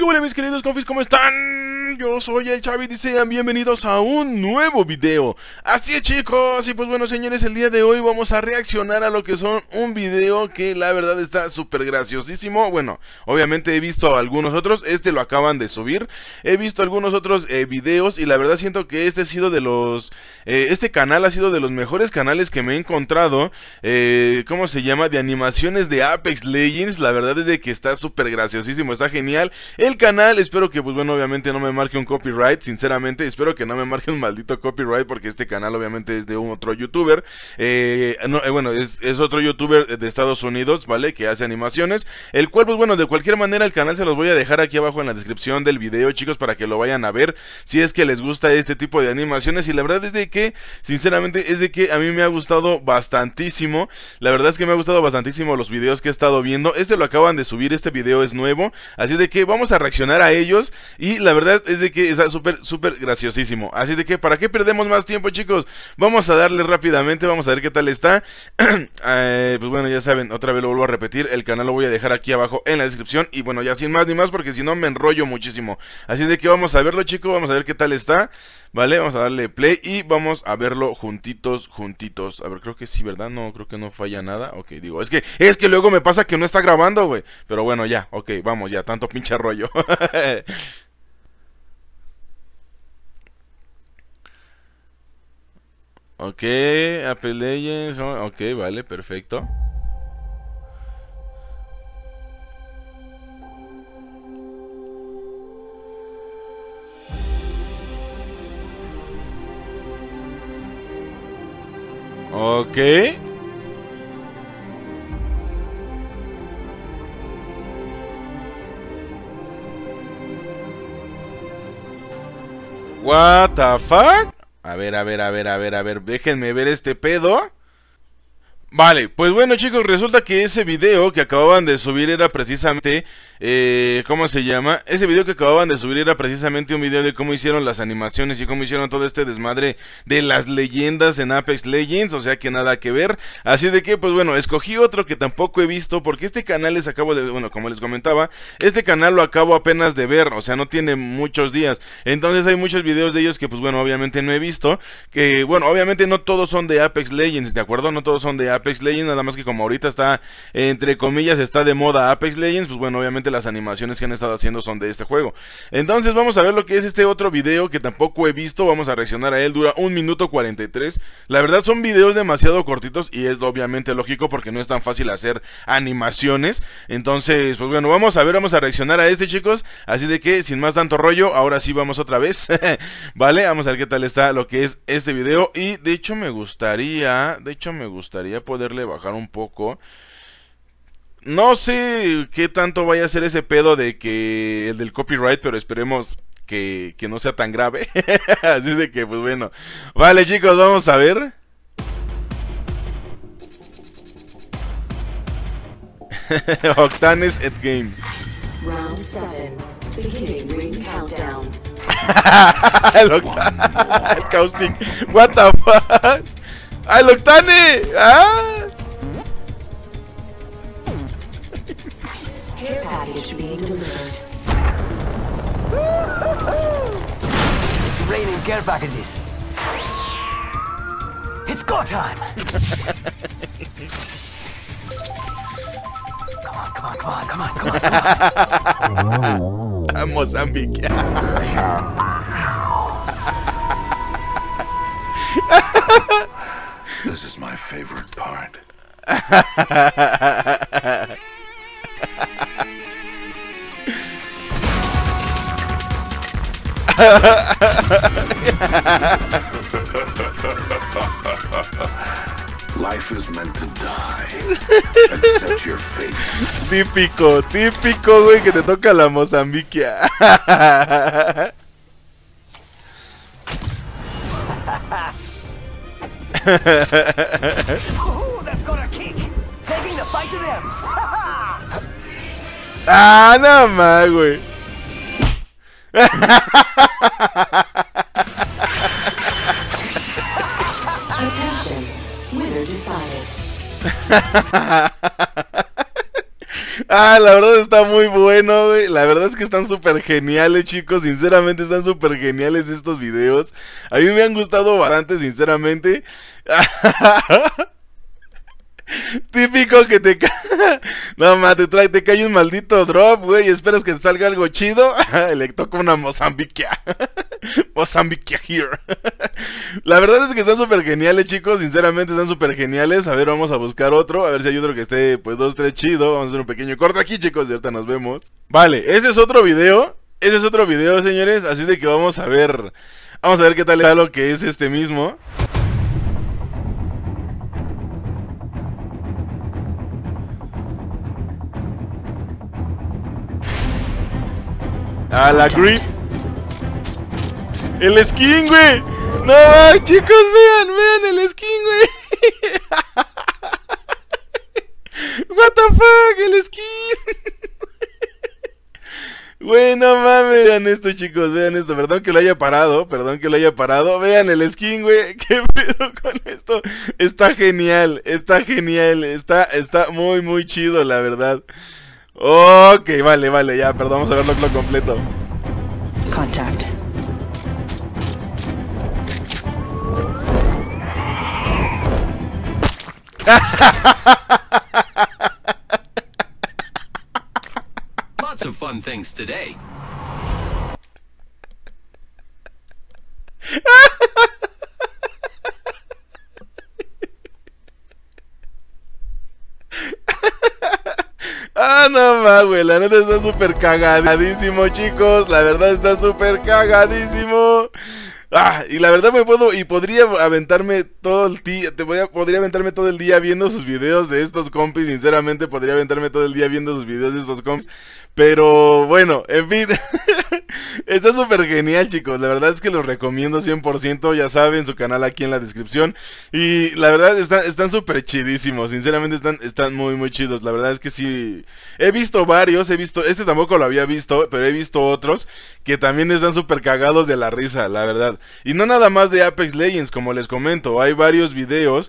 ¿Qué hola mis queridos confis? ¿Cómo están? Yo soy el Chavi y sean bienvenidos a un nuevo video. Así es, chicos, y pues bueno, señores, el día de hoy vamos a reaccionar a lo que son un video que la verdad está súper graciosísimo. Bueno, obviamente he visto algunos otros, este lo acaban de subir. He visto algunos otros videos y la verdad siento que este ha sido de los... este canal ha sido de los mejores canales que me he encontrado. ¿Cómo se llama? De animaciones de Apex Legends. La verdad es de que está súper graciosísimo, está genial. El canal, espero que pues bueno, obviamente no me marque un copyright, sinceramente, espero que no me marque un maldito copyright porque este canal obviamente es de un otro youtuber. Bueno, es otro youtuber de Estados Unidos, ¿vale? Que hace animaciones, el cual pues bueno, de cualquier manera el canal se los voy a dejar aquí abajo en la descripción del video, chicos, para que lo vayan a ver, si es que les gusta este tipo de animaciones. Y la verdad es de que, sinceramente, es de que a mí me ha gustado bastantísimo. La verdad es que me ha gustado bastantísimo los videos que he estado viendo. Este lo acaban de subir, este video es nuevo, así de que vamos a reaccionar a ellos y la verdad es de que está súper graciosísimo. Así de que para qué perdemos más tiempo, chicos, vamos a darle rápidamente, vamos a ver qué tal está. Pues bueno, ya saben, otra vez lo vuelvo a repetir, el canal lo voy a dejar aquí abajo en la descripción y bueno, ya sin más ni más porque si no me enrollo muchísimo. Así de que vamos a verlo, chicos, vamos a ver qué tal está. Vale, vamos a darle play y vamos a verlo juntitos. A ver, creo que sí, ¿verdad? No, creo que no falla nada. Ok, digo, es que luego me pasa que no está grabando, güey. Pero bueno, ya, ok, vamos, ya, tanto pinche rollo. Ok, Apex Legends, ok, vale, perfecto. Ok. What the fuck? A ver, déjenme ver este pedo. Vale, pues bueno, chicos, resulta que ese video que acababan de subir era precisamente, ¿cómo se llama? Ese video que acababan de subir era precisamente un video de cómo hicieron las animaciones y cómo hicieron todo este desmadre de las leyendas en Apex Legends, o sea que nada que ver. Así de que, pues bueno, escogí otro que tampoco he visto porque este canal les acabo de, bueno, como les comentaba, este canal lo acabo apenas de ver, o sea, no tiene muchos días. Entonces hay muchos videos de ellos que, pues bueno, obviamente no he visto, que, bueno, obviamente no todos son de Apex Legends, ¿de acuerdo? No todos son de Apex Legends, nada más que como ahorita está, entre comillas, está de moda Apex Legends, pues bueno, obviamente las animaciones que han estado haciendo son de este juego. Entonces vamos a ver lo que es este otro video que tampoco he visto, vamos a reaccionar a él, dura 1 minuto 43. La verdad son videos demasiado cortitos y es obviamente lógico porque no es tan fácil hacer animaciones. Entonces, pues bueno, vamos a ver, vamos a reaccionar a este, chicos, así de que sin más tanto rollo, ahora sí vamos otra vez. Vale, vamos a ver qué tal está lo que es este video y de hecho me gustaría poderle bajar un poco. No sé qué tanto vaya a ser ese pedo de que el del copyright, pero esperemos que no sea tan grave. Así de que, pues bueno. Vale, chicos, vamos a ver. Octanes at Game. Round 7. Beginning ring countdown. El Caustic. What the fuck? ¡Al Octane! ¡Ah! Care package being delivered. It's raining care packages. It's go time. Come on. A Mozambique. This is my favorite part. Life is meant to die. Accept your fate. Típico, güey, que te toca la Mozambique. Oh, that's got a kick. Taking the fight to them. Ah, no más, güey. Attention. Winner decided. Ah, la verdad está muy bueno, güey. La verdad es que están súper geniales, chicos. Sinceramente están súper geniales estos videos. A mí me han gustado bastante, sinceramente. Típico que te no, ma, te cae un maldito drop, güey, y esperas que te salga algo chido. Le toca una Mozambiquia. Mozambiquia here. La verdad es que están súper geniales, chicos. Sinceramente están súper geniales. A ver, vamos a buscar otro. A ver si hay otro que esté, pues, 2, 3 chido. Vamos a hacer un pequeño corte aquí, chicos, y ahorita nos vemos. Vale, ese es otro video. Ese es otro video, señores. Así de que vamos a ver. Vamos a ver qué tal está lo que es este mismo. A la Creed. El skin, güey. No, chicos, vean el skin, güey. What the fuck, el skin. Güey, no mames. Vean esto, chicos, vean esto. Perdón que lo haya parado, Vean el skin, güey. ¿Qué pedo con esto? Está genial. Está muy, muy chido, la verdad. Ok, vale, ya, perdón, vamos a verlo completo. Contact. Lots of fun things today. Ah, no más, güey, la neta está súper cagadísimo, chicos. La verdad está súper cagadísimo. Ah, y la verdad podría aventarme todo el día, podría aventarme todo el día viendo sus videos de estos compis. Sinceramente podría aventarme todo el día viendo sus videos de estos compis. Pero bueno, en fin. Está súper genial, chicos. La verdad es que los recomiendo 100%. Ya saben, su canal aquí en la descripción. Y la verdad están súper chidísimos. Sinceramente están muy, muy chidos. La verdad es que sí. He visto varios. Este tampoco lo había visto, pero he visto otros que también están súper cagados de la risa, la verdad. Y no nada más de Apex Legends, como les comento. Hay varios videos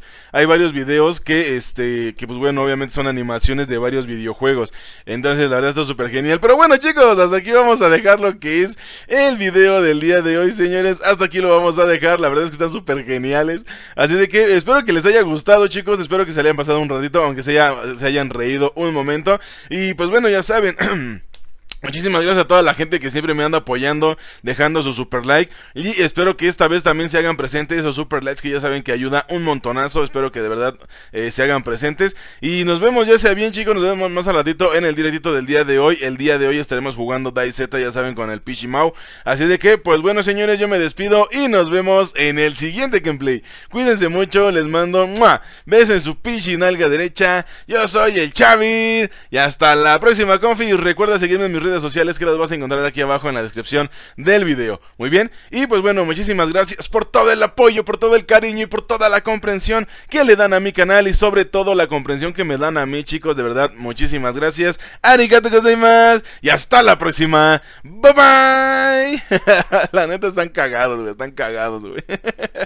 que pues bueno, obviamente son animaciones de varios videojuegos. Entonces la verdad está súper genial. Pero bueno, chicos, hasta aquí vamos a dejar lo que es el video del día de hoy, señores. Hasta aquí lo vamos a dejar. La verdad es que están súper geniales. Así de que espero que les haya gustado, chicos. Espero que se hayan pasado un ratito, aunque se hayan reído un momento. Y pues bueno, ya saben. Muchísimas gracias a toda la gente que siempre me anda apoyando, dejando su super like. Y espero que esta vez también se hagan presentes esos super likes que ya saben que ayuda un montonazo. Espero que de verdad se hagan presentes. Y nos vemos, ya sea bien, chicos, nos vemos más al ratito en el directito del día de hoy. El día de hoy estaremos jugando DayZ, ya saben, con el Pichimau. Así de que, pues bueno, señores, yo me despido y nos vemos en el siguiente gameplay. Cuídense mucho, les mando besos en su pichi nalga derecha. Yo soy el Chavi y hasta la próxima, confi. Y recuerda seguirme en mis redes sociales, que las vas a encontrar aquí abajo en la descripción del video. Muy bien, y pues bueno, muchísimas gracias por todo el apoyo, por todo el cariño y por toda la comprensión que le dan a mi canal, y sobre todo la comprensión que me dan a mí, chicos. De verdad, muchísimas gracias. Arigato gozaimasu y hasta la próxima. Bye bye. La neta están cagados, güey.